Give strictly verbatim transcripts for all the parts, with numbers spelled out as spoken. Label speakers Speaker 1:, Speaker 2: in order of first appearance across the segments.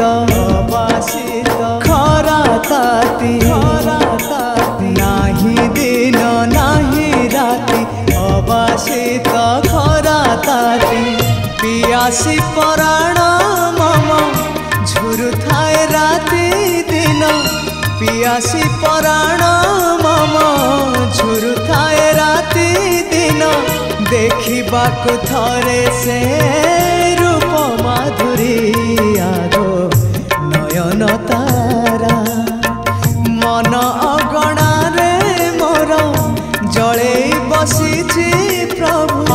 Speaker 1: अबासित खरा ताती खरा ताती नाही दिन नाही राती अबासित खरा ताती पियासी पराण मम झुरुथाए राती दिन पियासी पराण मम झुरुथाए राती दिन देखिबाकु थरे से रूप माधुरी आगो नयन तारा मन अगणा रे मोर जले बसिछि प्रभु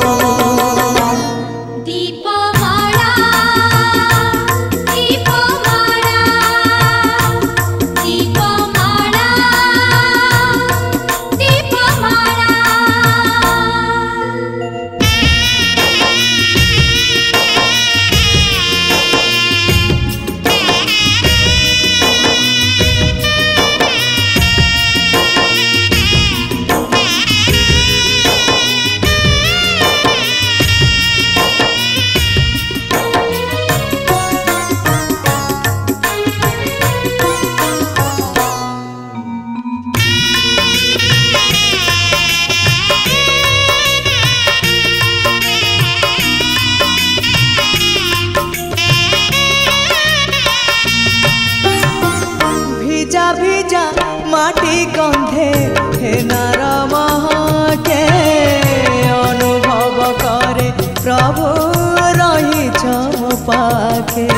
Speaker 1: भिजा माटी गंधे हे नार महके अनुभव करे प्रभु रही पाखे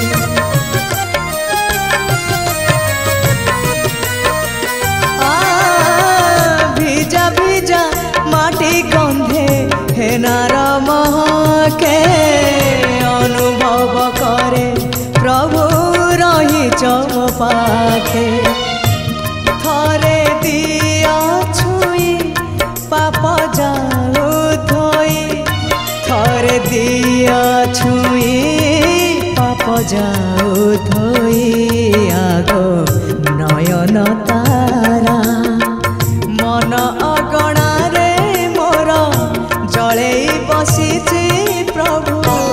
Speaker 1: भिजा भिजा माटी गंधे हे नार महके अनुभव करे प्रभु रही पाखे थरे दिया छुई पाप जाओ धोई थरे दिया छुई पाप जाओ धोई आगो नयन तारा मन अगणा रे मोर जले बसिछि प्रभु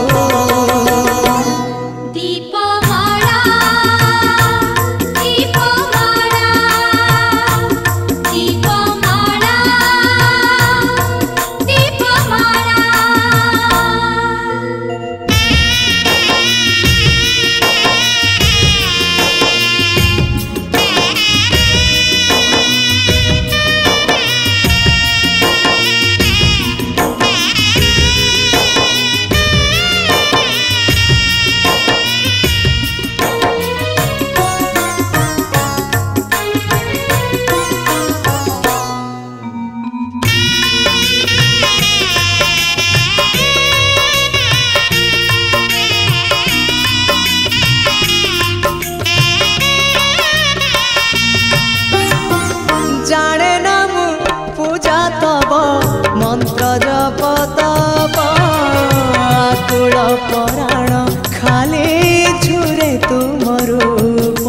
Speaker 1: जाने ना मु पूजा तब मंत्र जप तब आकुल पराण खाली झुरे तुम रूप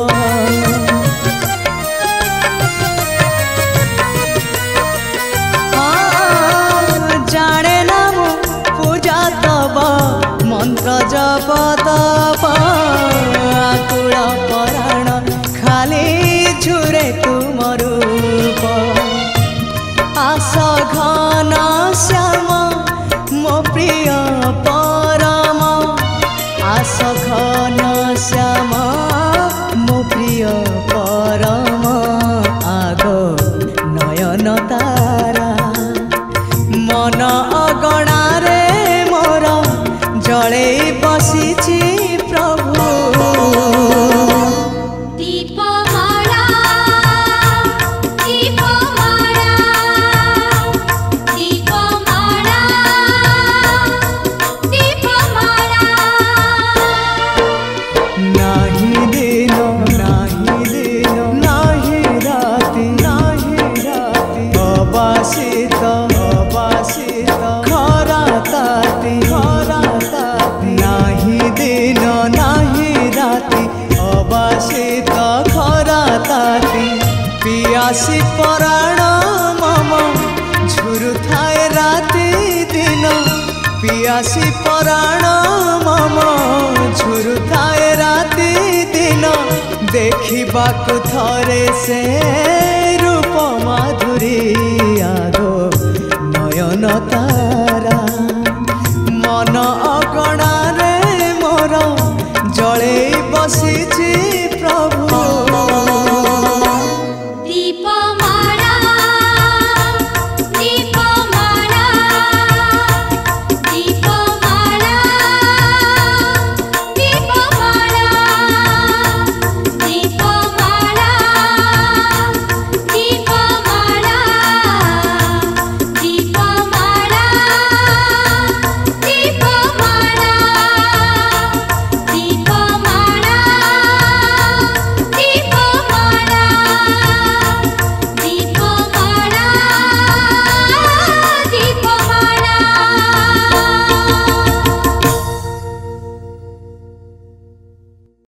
Speaker 1: जाने ना मु पूजा तब मंत्र जप तब आकुल पराण खाली झुरे तुम रूप आस घन श्याम मो प्रिय परम आस घन श्याम मो प्रिय परम आगो नयन तारा मन अगणा रे मोर जले बसिछि प्रभु पियासी पराण मम झुरुथाए राती दिन पियासी पराण मम झुरुथाए राती देखिबाकु थरे से रूप माधुरी आगो नयन ता